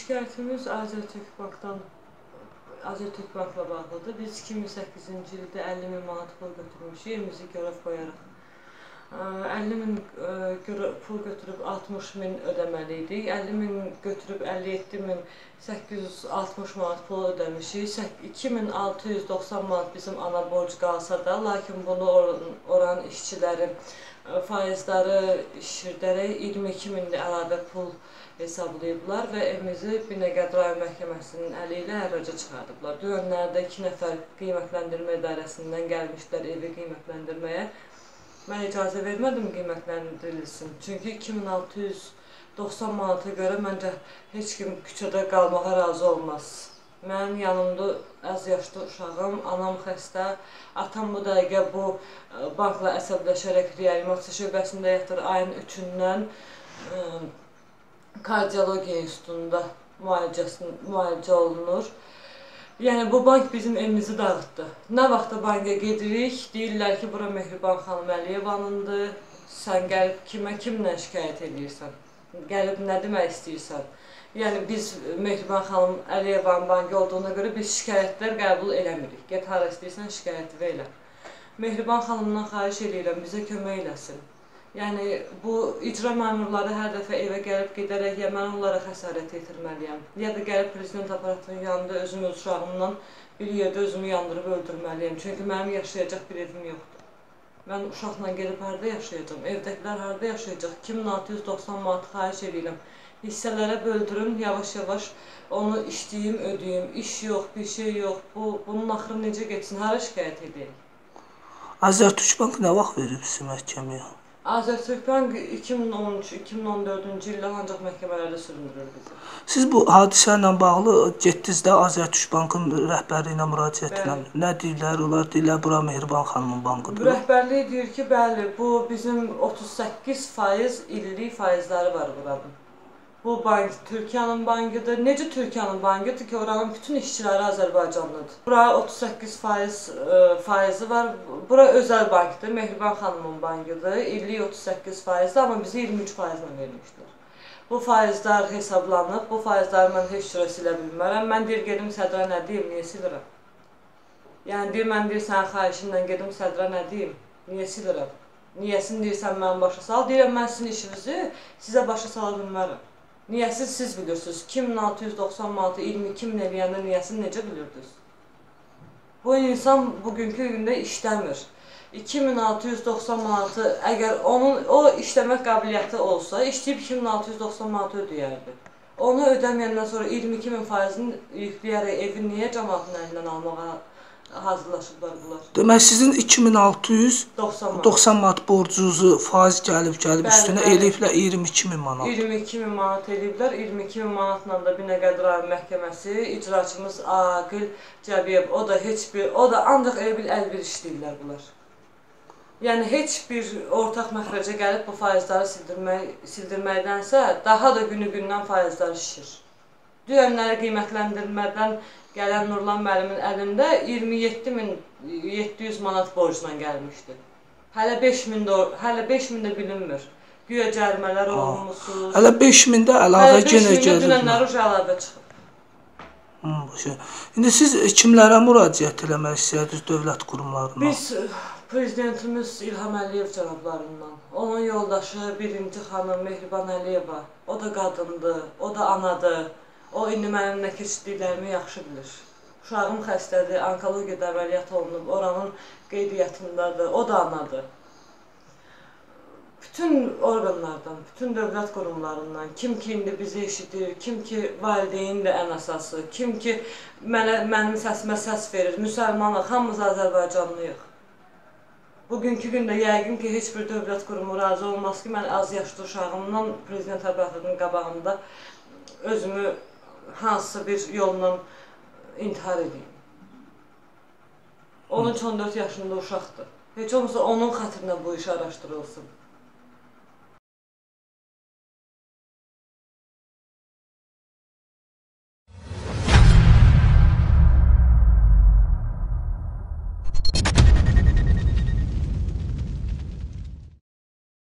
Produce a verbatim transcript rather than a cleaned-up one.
şikayətimiz Azərtürk Bankdan, Azərtürk Bankla bağlıdır. Biz iki min səkkizinci ildə əlli min manat pul götürmüşük, evimizi görəv qoyaraq. əlli min pul götürüb altmış min ödəməliydik. əlli min götürüb əlli yeddi min səkkiz yüz altmış manat pul ödəmişik. iki min altı yüz doxsan manat bizim ana borc qalsa da, lakin bunu oranın işçiləri faizləri şişirdərək iyirmi iki min əlavə pul hesablayıblar və evimizi Binəqədi rayon məhkəməsinin əli ilə hərraca çıxardıblar. Dünənlərdə iki nəfər qiymətləndirmə idarəsindən gəlmişlər evi qiymətləndirməyə. Mən icazə vermədim qiymətləndirilsin. Çünki iki min altı yüz doxsan manata görə məncə heç kim küçədə qalmağa razı olmaz. Mənim yanımda az yaşlı uşağım, anam xəstə, atam bu dəqiqə bu bankla əsəbləşərək reanimasiya şöbəsində yatır. Ayın üçündən kardiologiya institutunda müalicə olunur. Yəni bu bank bizim evimizi dağıtdı. Nə vaxtda banka gedirik, deyirlər ki, bura Mehriban xanım Əliyevanındır. Sən gəlib kimə, kimlə şikayət edirsən? Gəlib nə demək istəyirsən? Yəni biz Mehriban xanım Əliyevanın bankı olduğuna görə biz şikayətlər qəbul eləmirik. Get hara istəyirsən şikayəti elə. Mehriban xanımdan xahiş edirəm, bizə kömək eləsin. Yəni bu icra məmurları hər dəfə evə gəlib gedərək ya mən onlara xəsarət yetirməliyəm, ya da gəlib prezident aparatının yanında özümü uşağımla bir yerdə özümü yandırıb öldürməliyəm. Çünki mənim yaşayacaq bir evim yoxdur. Mən uşaqla gedib harada yaşayacağım, evdəkilər harada yaşayacaq? iki min altı yüz doxsan manat xahiş edirəm. Hissələrə böldürün, yavaş-yavaş onu işləyim, ödəyim. İş yox, bir şey yox. Bu, bunun axırı necə geçsin, hara şikayət edeyim? Azərtürk Bank nə vaxt verib sizə məhkəməyə? Azərtürk Bank iki min on üç iki min on dördüncü ildə ancaq məhkəmələrdə süründürür bizi. Siz bu hadisə ilə bağlı getdiniz də Azərtürk Bankın rəhbərliyi ilə müraciət etdiniz. Nə deyirlər? Onlar deyirlər bura Mehriban xanımın bankıdır. Rəhbərliyi deyir ki, bəli, bu bizim otuz səkkiz faiz illik faizləri var buranın. Bu bank Türkiyənin bankıdır. Necə Türkiyənin bankıdır ki, oranın bütün işçiləri Azərbaycanlıdır. Bura otuz səkkiz faiz faizi var. Bura özəl bankdır, Mehriban xanımın bankıdır. İllik otuz səkkiz faizdir, amma bizi iyirmi üç faizlə vermişlər. Bu faizlər hesablanıb, bu faizləri mən heç cürə silə bilmərəm. Mən deyir, gedim sədrə nə deyim, niyə silirəm? Yəni deyir, mən deyir, sənin xahişinlə gedim sədrə nə deyim, niyə silirəm? Niyəsini deyirsən, mən başa sal. Deyirəm, mən sizin işinizi sizə başa sala bilmərəm. Niyəsiz siz bilirsiniz. iki min altı yüz doxsan manatı iyirmi iki min eləyəndə niyəsini necə bilirdiniz? Bu insan bugünkü gündə işləmir. iki min altı yüz doxsan manatı, əgər onun o işləmək qabiliyyəti olsa, işləyib iki min altı yüz doxsan manatı ödəyərdi. Onu ödəməyəndən sonra iyirmi iki min faizini yükləyərək evi niyə cəmaatın əlindən almağa hazırlaşıblar bunlar? Demək sizin iki min altı yüz doxsan manat borcunuzu faiz gəlib gəlib üstünə eləyiblər iyirmi iki min manat. iyirmi iki min manat eləyiblər. iyirmi iki min manatla da Binəqədi rayon məhkəməsi, icraçımız Aqil Cəbiyev, o da heç bir, o da ancaq elə bil əl bir işləyirlər bunlar. Yəni heç bir ortaq məxrəcə gəlib bu faizləri sildirmək, sildirməkdənsə daha da günü-gündən faizlər şişir. Dünənləri qiymətləndirmədən gələn Nurlan müəllimin əlində iyirmi yeddi min yeddi yüz manat borcla gəlmişdi. Hələ beş min də, hələ beş min də bilinmir. Güya cərimələr olunmuşsunuz. Hələ beş min də əlavə yenə gəlir. Hələ beş min də dünənləri uca əlavə çıxıb. İndi siz kimlərə müraciət eləmək istəyirsiniz dövlət qurumlarına? Biz prezidentimiz İlham Əliyev cənablarından, onun yoldaşı birinci xanım Mehriban Əliyeva, o da qadındır, o da anadır. O indi mənim nə keçirdiklərimi yaxşı bilir. Uşağım xəstədir, onkologiyada əməliyyat olunub, oranın qeydiyyatındadır, o da anadır. Bütün orqanlardan, bütün dövlət qurumlarından, kim ki indi bizi eşidir, kim ki valideyn də ən əsası, kim ki mənə, mənim səsimə səs verir, müsəlmanıq, hamımız Azərbaycanlıyıq. Bugünkü gündə yəqin ki, heç bir dövlət qurumu razı olmaz ki, mən az yaşlı uşağımdan prezident əbəxinin qabağında özümü hansısa bir yolla intihar edeyim. on üç on dörd yaşında uşaqdır. Heç olmasa onun xatirinə bu iş araşdırılsın.